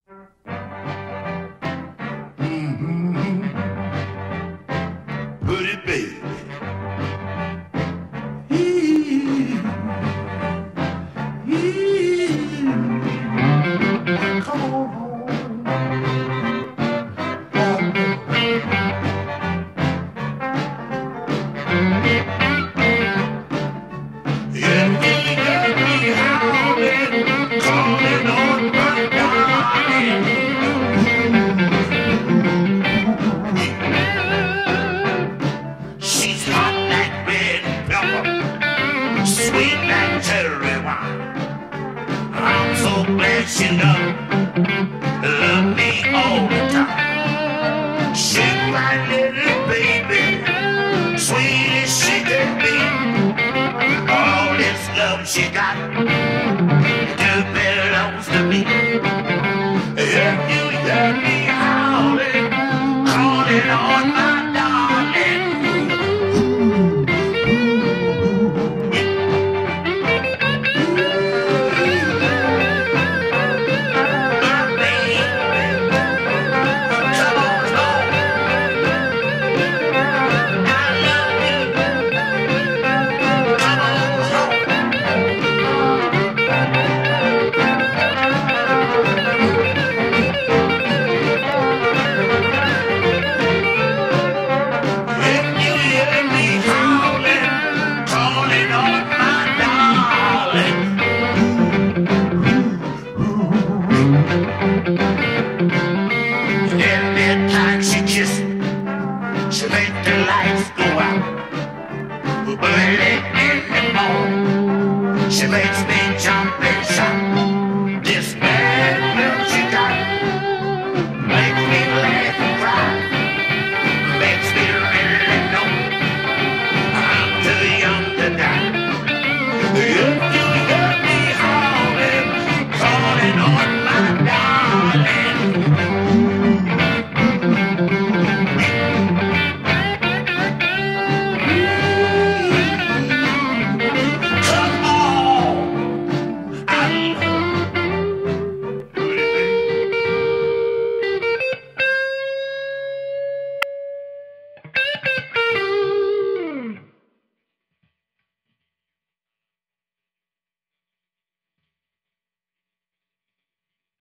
Pretty baby. Come on home. Yeah, you got me howling, calling on my darling. She's hot like red pepper, sweet like cherry wine. I'm so glad she love me all the time. She's my little baby, sweet as she can be. All this love she got